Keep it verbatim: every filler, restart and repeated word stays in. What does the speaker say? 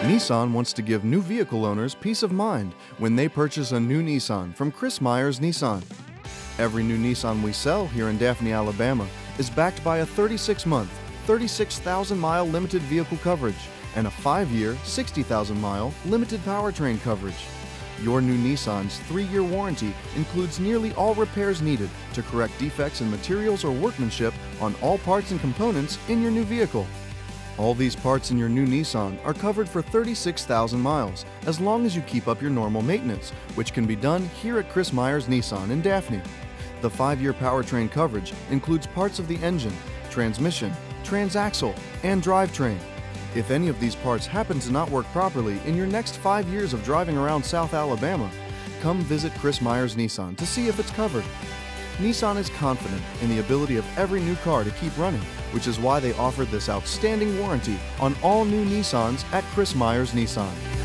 Nissan wants to give new vehicle owners peace of mind when they purchase a new Nissan from Chris Myers Nissan. Every new Nissan we sell here in Daphne, Alabama is backed by a thirty-six month, thirty-six thousand mile limited vehicle coverage and a five year, sixty thousand mile limited powertrain coverage. Your new Nissan's three year warranty includes nearly all repairs needed to correct defects in materials or workmanship on all parts and components in your new vehicle. All these parts in your new Nissan are covered for thirty-six thousand miles, as long as you keep up your normal maintenance, which can be done here at Chris Myers Nissan in Daphne. The five year powertrain coverage includes parts of the engine, transmission, transaxle, and drivetrain. If any of these parts happen to not work properly in your next five years of driving around South Alabama, come visit Chris Myers Nissan to see if it's covered. Nissan is confident in the ability of every new car to keep running, which is why they offer this outstanding warranty on all new Nissans at Chris Myers Nissan.